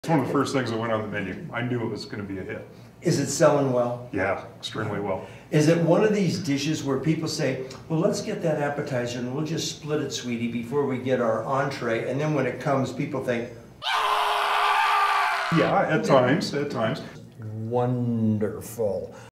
It's one of the first things that went on the menu. I knew it was going to be a hit. Is it selling well? Yeah, extremely well. Is it one of these dishes where people say, well, let's get that appetizer and we'll just split it, sweetie, before we get our entree, and then when it comes, people think, yeah, at times. wonderful.